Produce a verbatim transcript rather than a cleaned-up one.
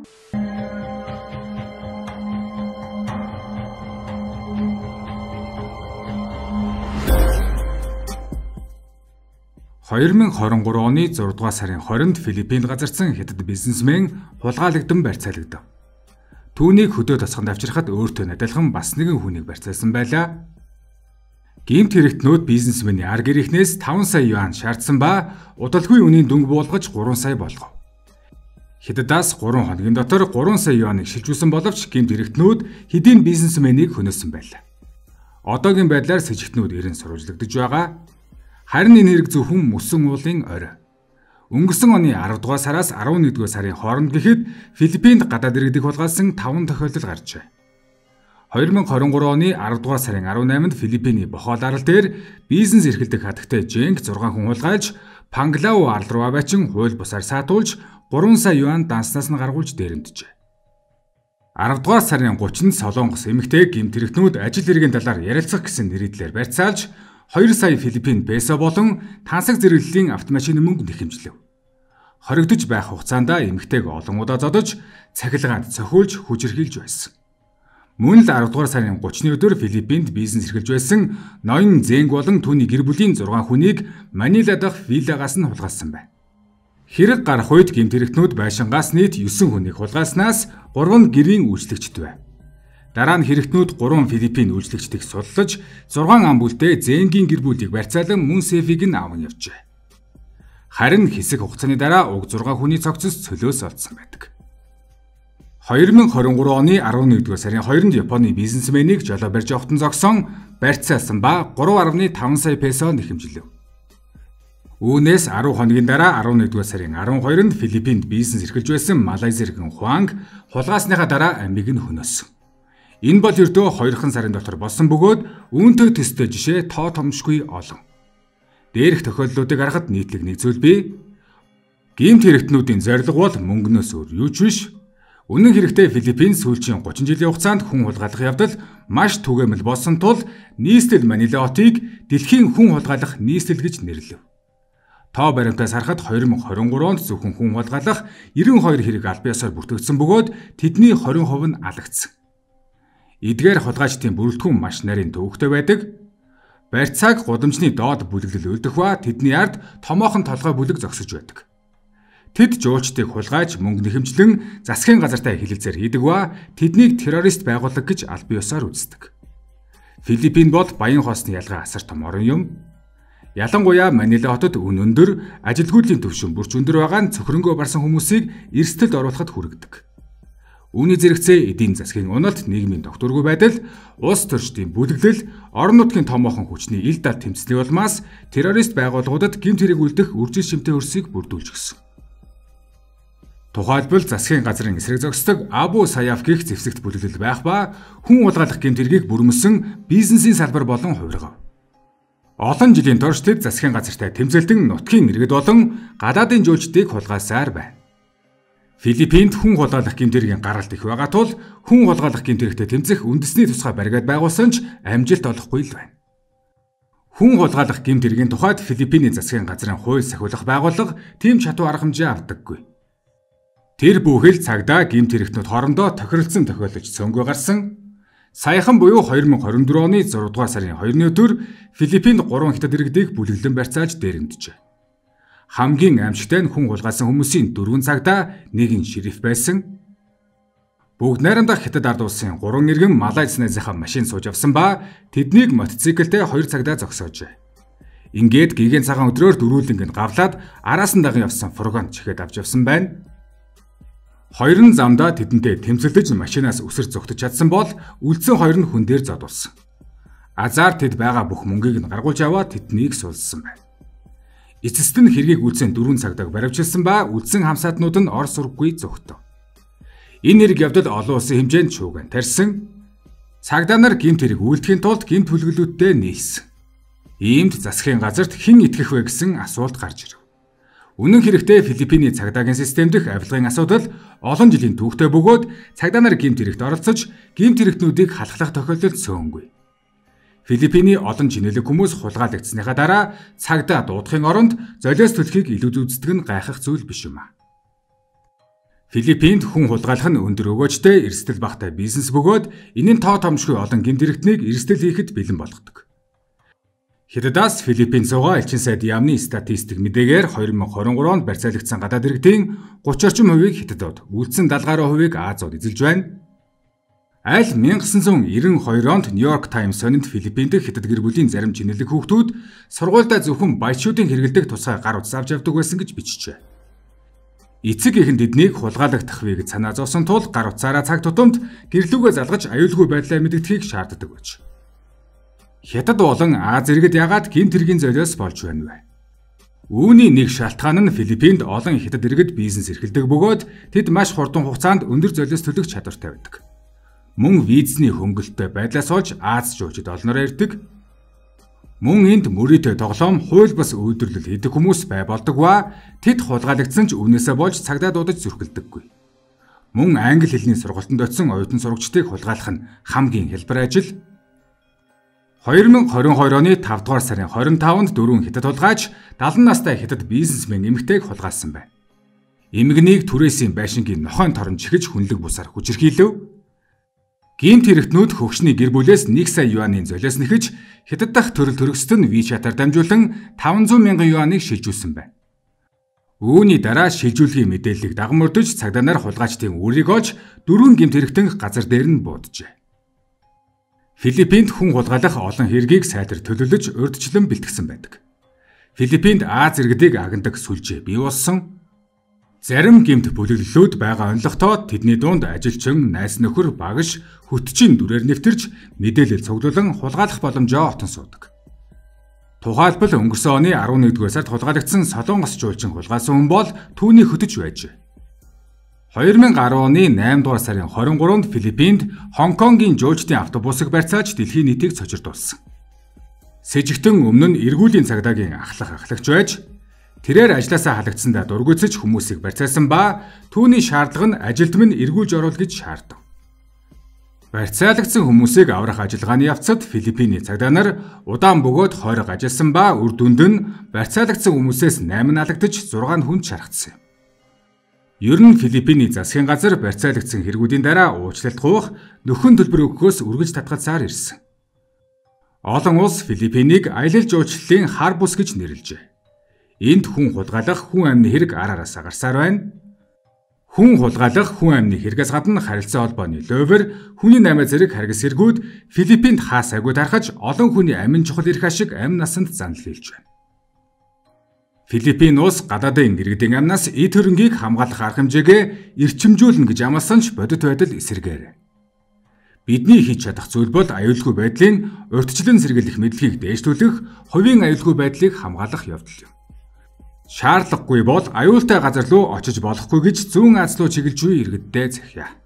хоёр мың хорин гурван оны зургаадугаар сарын хоринд Филиппинд газарсан хятад бизнесмен хулгайлагдсан барьцаалагдав. Түүнийг хөдөө тосгонд авчирхад өөртөө адилхан бас нэгэн хүнийг барьцаалсан байлаа. Гэмт хэрэгтнүүд бизнесмений ар гэрийнхнээс таван сая юан шаардсан ба удалгүй үнийн дүнг буулгаж гурван сая болгов. Хятадаас гурван хоногийн дотор гурван сая юаныг шилжүүлсэн боловч гэмт хэрэгтнүүд хэдийн бизнесменийг хөнөөсөн байлаа. Одоогийн байдлаар с 'ижигтнүүд эрен сурвалжлагдаж байгаа. Харин энэ хэрэг зөвхөн мөсөн уулын орой. Өнгөрсөн оны арав дугаар сараас арван нэгдүгээр сарын хооронд гэхэд Филиппинд гадаад иргэдийг хулгайлсан таван тохиолдол гарчээ. хоёр мың хорин гурван оны арав дугаар сарын арав найманд Филиппиний Бохол арал дээр бизнес эрхэлдэг хатагтай Женг зургаан хүн хулгайлж, Панглау арал руу аваачин хууль бусаар саатуулж гурван сая юан данснаас нь гаргуулж дээрэмджээ. арав дугаар сарын гуравт Солонгос эмэгтэй гэмт хэрэгтнүүд ажил хэргийн талаар ярилцах гэсэн нэрийдлээр барьцаалж хоёр сая Филиппин песо болон тансаг зэрэглэлийн автомашины мөнгө нэхэмжлэв. Хоригдож байх хугацаанд эмэгтэйг олон удаа зодож, цахилгаанд цохиулж хүчирхийлж байсан. Мөн л арав дугаар сарын гуравны өдөр Филиппинд бизнес эрхэлж байсан ноён Зэнг болон түүний гэр бүлийн зургаан хүнийг Манила дахь виллагаас нь хулгайлсан байна. Хэрэг гарах үед гэмт хэрэгтнүүд байшингаас нийт есөн хүнийг хулгайлснаас гурав нь гэрийн үйлчлэгчд байв. Дараа нь хэрэгтнүүд гурван Филиппин үйлчлэгчдийг суллаж, зургаан ам бүлтэй Зэнгийн гэр бүлийг барьцаалан мөн сейфийг нь аван явжээ. Харин хэсэг хугацааны дараа уг зургаан хүний цогцос цөлөөс олдсон байдаг. хоёр мың хорин гурван оны арав нэгдүгээр сарын хоёрнд Японы бизнесменийг жолоо барьж явахтан зогсон, барьцаалсан ба гурван гаруй таван сая песо нэхэмжлэв. Үүнээс арав хоногийн дараа арав нэгдүгээр сарын арван хоёрнд Филиппинд бизнес эрхэлж байсан Малайз иргэн Хуанг хулгайсныхаа дараа амийг нь хөнөөсөн. Энэ бол ердөө хоёрхан сарын дотор болсон бөгөөд үүнтэй төстэй жишээ тоо томшгүй олон. Дээрх тохиолдлуудыг харахад нийтлэг нэг зүйл бий. Гэмт хэрэгтнүүдийн зорилго бол мөнгнөөс өөр юу ч биш. Үнэн хэрэгтээ Филиппин сүүлийн гучин жилийн хугацаанд хүн хулгайлах явдал маш түгээмэл болсон тул нийслэл Манила хотыг дэлхийн хүн хулгайлах нийслэл гэж нэрлэв. Тоо баримтаас харахад хоёр мың хорин гурванд зөвхөн хүн хулгайлах девяносто хоёр хэрэг аль биесээр бүртгэгдсэн бөгөөд тэдний хорин хувь нь алагдсан. Эдгээр хулгайчдын бүрэлдэхүүн маш нарийн төвөгтэй байдаг. Барьцааг гудамжны доод бүлэглэл үлдэх ба тэдний ард томоохон толгой бүлэг зогсож байдаг. Тэд жуулчдыг хулгайж мөнгө нэхэмжлэн засгийн газартай хэлэлцээр хийдэг ба тэднийг террорист байгууллага гэж аль биесээр үздэг. Филиппин бол баян хоосны ялгаа асар том орн юм. Ялангуяа Манила хотод үн өндөр, ажилгүйдлийн түвшин бүрч өндөр байгаа нь цөхрөнгөө барсан хүмүүсийг эрсдэлд оруулахад хүргэдэг. Үүний зэрэгцээ эдийн засгийн уналт, нийгмийн тогтворгүй байдал, улс төрчдийн бүлэглэл, орон нутгийн томоохон хүчний ил дал тэмцлийн улмаас террорист байгууллагуудад гэмт хэрэг үлдэх үржил шимтэй өрсийг бүрдүүлж гисэн. Тухайлбал засгийн газрын эсрэг зогсдог Абу Саяф гэх зэвсэгт бүлэглэл байх ба хүн хулгайлах гэмт хэргийг бүрмөсөн бизнесийн салбар болон хувиргав. Олон жилийн турш тэд засгийн газартай тэмцэлтэн нутгийн иргэд болон гадаадын жуулчдыг хулгайлсаар байна. Филиппинд хүн хулгайлах гэмт хэргийн гаралт их байгаа тул хүн хулгайлах гэмт хэрэгтэй тэмцэх үндэсний тусгай баригад байгуулсан ч амжилт олохгүй л байна. Хүн хулгайлах гэмт хэргийн тухайд Филиппиний засгийн газрын хууль сахиулах байгууллага тийм чадвар арга хэмжээ авдаггүй. Тэр бүхэл цагдаа гэмт хэрэгтнүүд хоорондоо тохиролцсон тохиолдож цөөнгөө гарсан. Саяхан буюу хоёр мың хорин дөрвөн оны зургаадугаар сарын хоёрны өдөр Филиппинд гурван хятад иргэдийг бүлэглэн барьцааж дээрэмджээ. Хамгийн аимшигтай нь хүн хулгайлсан хүмүүсийн дөрвөн цагдаа, нэгэн шериф байсан. Бүгд найрамдах хятад ард улсын гурван иргэн Малайз найзынхаа машин сууж авсан ба тэднийг мотоциклтэй хоёр цагдаа зогсоожээ. Ингээд гигэн цагаан өдрөөр дөрүүлэнгэнд гавлаад араас нь даган явсан фургонд чихэд авч явсан байна. Хоёр нь замдаа тэдэнтэй тэмцэлдэж машинаас өсөр зүгтэж чадсан бол үлдсэн хоёр нь хүн дээр зодулсан. Азар тэд байгаа бүх мөнгийг нь гаргуулж аваад тэднийг сулсан байна. Эцэст нь хэргийг үлдсэн дөрвөн цагдааг баривчилсан ба үлдсэн хамсаатнууд нь ор сурггүй зүгтв. Энэ хэрэг явдал олон улсын хэмжээнд шууган тарьсан. Цагдаа нар гэмт хэрэг үйлдэхийн тулд гэмт хүлгэлтүүдтэй нийлсэн. Иймд засгийн газарт хэн итгэх вэ гэсэн асуулт гарч ирв. Үнэн хэрэгтээ Филиппиний цагдаагийн систем дэх авилгын асуудал олон жилийн түүхтэй бөгөөд цагдаа нар гэмт хэрэгт оролцож гэмт хэрэгтнүүдийг халахлах тохиолдол цөөнгүй. Филиппиний олон жинэлэг хүмүүс хулгайлагдсныхаа дараа цагдаа дуудахын оронд золиос төлөхийг илүү үздэг нь гайхах зүйл биш юм а. Филиппинд хүн хулгайлах нь өндөр өгөөжтэй эрсдэл багтай бизнес бөгөөд энэ нь тоо томшгүй олон гэмт хэрэгтнийг эрсдэл хийхэд бэлэн болгодог. Хятадаас Филиппин суугаа элчин сайд яамны статистик мэдээгээр хоёр мянга хорин гурав онд барьцаалагдсан гадаад иргэдийн гуравч орчим хувийг Хятадууд, үлдсэн даал гаруй хувийг Азиуд эзэлж байна. Аль 천구 девяносто онд Нью-Йорк Таймс сонинд Филиппинд Хятад гэр бүлийн зарим чинэлэг хүүхдүүд сургуультай зөвхөн баячуудын хэрэгэлдэг тусгай гар утас авч явдаг байсан гэж бичжээ. Эцэг эхэнд эднийг хулгайлагдахыг санаа зовсон тул гар утсаараа цаг тутамд гэрлүүгээ залгаж аюулгүй байдлаа мэдгэдгийг шаарддаг байж. Хятад болон Аз иргэд ягаад гэмт хэргийн золиос болж байна вэ? Үүний нэг шалтгаан нь Филиппинд олон хятад иргэд бизнес эрхэлдэг бөгөөд тэд маш хурдан хугацаанд өндөр золиос төлөх чадвартай байдаг. Мөн визний хөнгөлөлтөй байдлаас олж Аз жуулчид олноор ирдэг. Мөн энд мөрөөдөө тоглоом, хууль бус үйлдвэрлэл хийдэг хүмүүс бай болдог ба тэд хулгайлагдсан ч үнээсээ болж цагдаа дуудаж зүрхэлдэггүй. Мөн англи хэлний сургалтанд очисон оюутан сурагчдыг хулгайлах нь хамгийн хялбар ажил. хоёр мянга хорин хоёр оны тавд дугаар сарын хорин таванд дөрвөн хятад хулгайч далайн настай хятад бизнесмен эмэгтэйг хулгайлсан байна. Эмэгнийг түрээсийн байшингийн нохойн торон чихэж хүнлэг бусаар хүчирхийлв. Гэмт хэрэгтнүүд хөгшний гэр бүлээс нэг сая юаның золиос нэхэж Хятад дахь төрөл төрөсөд нь WeChat-аар дамжуулан таван зуун мянган юаныг шилжүүлсэн байна. Үүний дараа шилжүүлгийн мэдээллийг дагамөрдөж цагдаа нар хулгайчдын үрийг олж дөрвөн гэмт хэрэгтэн газар дээр нь бууджээ. Филиппинд хүн хулгайлах олон хэргийг сайтар төлөвлөж урьдчилан бэлтгэсэн байдаг. Филиппинд Аз иргэдийг агнадаг сүлжээ бий болсон. Зарим гэмт бүлэглэлүүд байгаа онлогтоо тэдний дунд ажилчин, найз нөхөр, багш, хөтчийн дүрээр нэвтэрч мэдээлэл цуглуулан хулгайлах боломжоо отон суудаг. Тухайлбал өнгөрсөн оны арван нэгдүгээр сард хулгайлагдсан Солонгос жуулчин хулгайлсан хүн бол түүний хөтөч байжээ. хоёр мянга арван оны найман дугаар сарын хорин гуравнд Филиппинд Хонконгийн жуулчдын автобусыг барьцааж дэлхийн нийтийг цочирдуулсан. Сэжигтэн өмнө нь эргүүлийн цагдаагийн ахлах ахлагч байж тэрээр ажлаасаа халагдсандаа дургуйцэж хүмүүсийг барьцаасан ба түүний шаардлага нь ажилд минь эргүүлж оруул гэж шаардав. Барьцаалагдсан хүмүүсийг аврах ажиллагааны явцад Филиппиний цагдаа нар удаан бөгөөд хойрог ажилласан ба үр дүнд нь барьцаалагдсан хүмүүсээс найман алагдаж зургаан хүнд шаргацсан юм. Ер нь Филиппиний засгийн газар барьцаалагдсан хэрэгүүдийн дараа уучлалт гуйх, нөхөн төлбөр өгөхөөс үргэлж татгалзаар ирсэн. Олон улс Филиппинийг аялал жуулчлалын хар бус гэж нэрлэжээ. Энд хүн хулгайлах, хүн амны хэрэг ар араасаа гарсаар байна. Хүн хулгайлах, хүн амны хэрэгээс гадна харилцаа холбооны ловер, хүний наймаа зэрэг харгас эргүүд Филиппинд хаас агуу тархаж олон хүний амин чухал эрх ашиг амь насанд занл хийлж байна. Филиппин улс гадаадын иргэдийн амнаас эд хөрөнгийг хамгаалах арга хэмжээгээ эрчимжүүлнэ гэж амласан ч бодит байдал эсэргээр. Бидний хийж чадах зүйл бол аюулгүй байдлын урьдчилан сэргийлэх мэдлэгийг дээшлүүлэх, хувийн аюулгүй байдлыг хамгаалах явдал юм. Шаардлагагүй бол аюултай газар руу очиж болохгүй гэж зүүн Аз руу чиглэж буй иргэддээ захиа.